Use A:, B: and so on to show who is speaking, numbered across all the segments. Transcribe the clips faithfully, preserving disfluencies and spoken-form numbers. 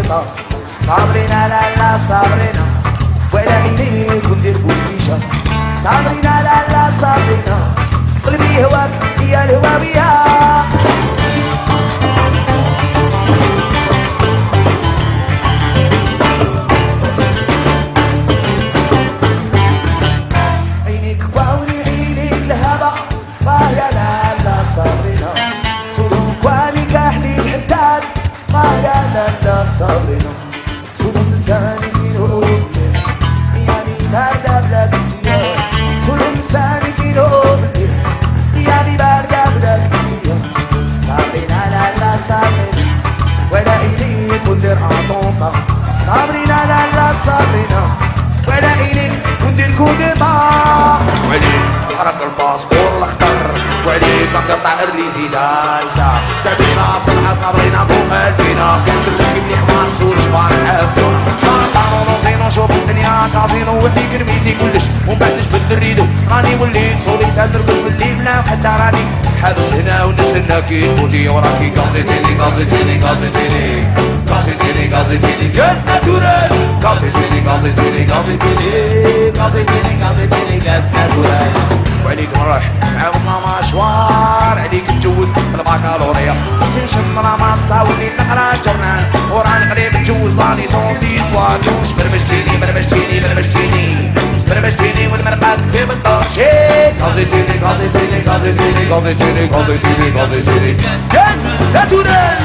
A: بسيطة صابرين لا لا صابرين ولا إليك وندير بوستيشة صابرين لا لا صابرين قلبي هواك هي الهوا بيها عينيك كواوني عينيك لهبة باهية لا لا صابرين صدوم كواني كحلي الحداد باهية لا لا صابرين صدوم لساني في نوم يعني باردة بلاك انتيا صدوم لساني في نوم يعني باردة بلاك انتيا صابرين لا لا صابرين ولا إليك وندير عطومة صابرين لا لا صابرين ولا إليك وندير كودما وعليك حرك الباسبور الاخضر وعليك نقطع الريزي دايسة سابينا بصراحة صابرين فوق الفينا سلك مليح ما نسولش بار الحفلة طارو نوصينو نشوف الدنيا كازينو وعليك رميزي كلش ومن بعد نجبد الريدو راني وليت صوليت هدرقل بالليل لا حتى راني حبس هنا ونسنا كي تفوتي وراكي غازيتيني غازيتيني غازيتيني غازيتيني غازيتيني غاز ناتورال غازيتيني غازيتيني غازيتيني غازيتيني غازيتيني غاز ناتورال وعليك نروح معاهم مشوار عليك نجوز بالباكالوريا نشم راماسا وليت نقرا جورنال وراني قريب نجوز لا ليسونس دي ستوار دوش برمجتيني برمجتيني برمجتيني برمجتيني والمرقات كيف الطرشي غازيتيني غازيتيني غازيتيني غازيتيني غازيتيني غازيتيني غاز ناتورال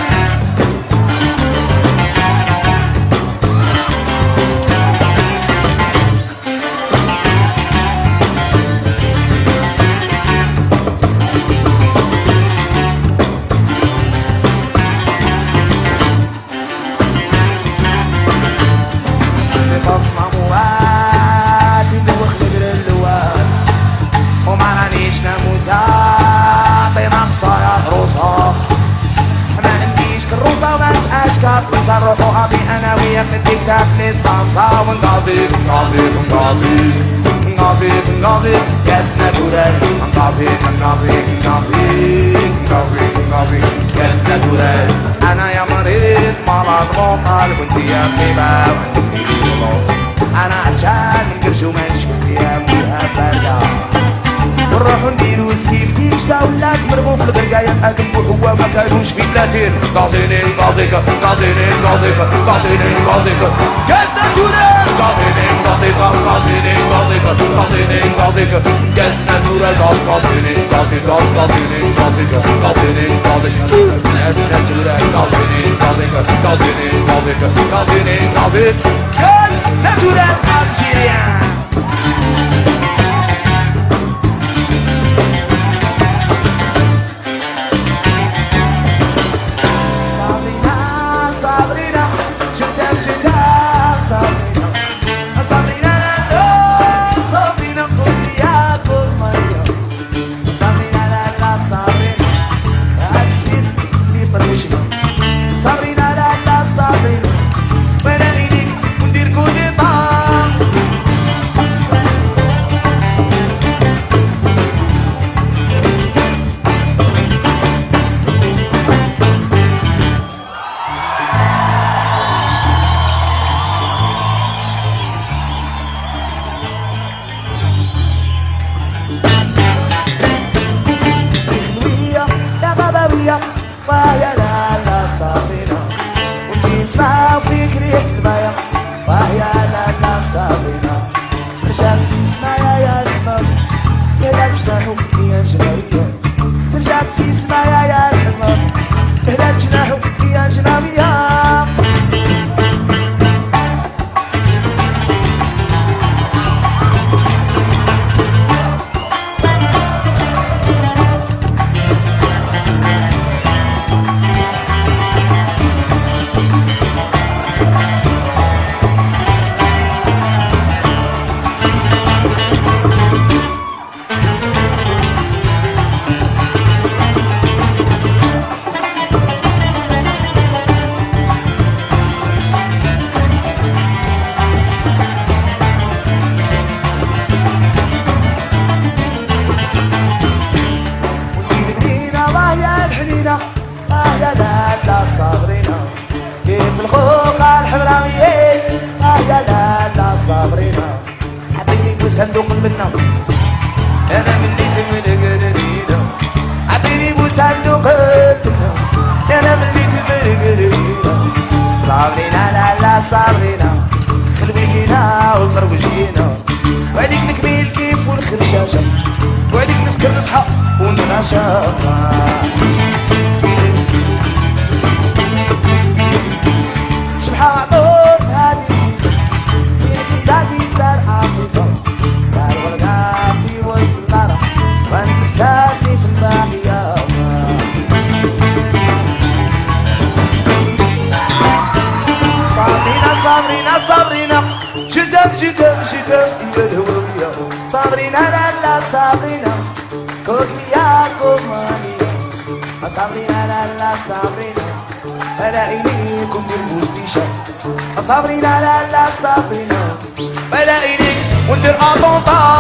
A: نروحو أبي أنا وياك نديك تاكلي صامصة ونغازي نغازي نغازي نغازي نغازي كاس ناتورال نغازي نغازي نغازي نغازي نغازي كاس ناتورال أنا يا مريض مرض مقال وانتي يا طبيبة وانتي بيولوج أنا عطشان من قرش وما نشفت يا مهبلة ونروحو نديرو سكيفتي شتا ولات مرغوف البرقاية أقلبو هو ما كانوش في بلاتين غازيني غازيكا غازيني غازيكا غازيني غازيكا غاز ناتورال غازيني غازي غاز غازيني غازيكا غازيني غازيكا غاز ناتورال غاز غازيني غازي غاز غازيني غازيكا غازيني غازيكا غاز ناتورال غازيني غازيكا غازيني غازيكا غازيني غازي غاز ناتورال ألجيريان فهي لا لا صابرة وانتي نسمع فيك ريح المايا فهي لا لا صابرة رجع في سمايا يا الحمر يا بجناحو يا جناوية ترجع في سمايا يا الحمر يا بجناحو يا جناوية بصندوق المنة أنا مليت من قرينا عطيني بصندوق المنة أنا مليت من قرينا صابرينا لا لا صابرينا خلبيتينا والمروجينا وعليك نكمل كيف والخرشاشة وعليك نسكر نصحى ونناشا شبحة عطور هادي سيفة زين في ذاتي دار عاصفة دار ورقة في وسط المرح وانت سادني في الباقية صابرينا صابرينا صابرينا جدم جدم جدم إلى الهوية صابرينا لا لا صابرينا كوكيا كومانية صابرينا لا لا صابرينا أنا إليكم بالبوستيشة صابرينا لا لا صابرينا أنا إليك وندير أطنطا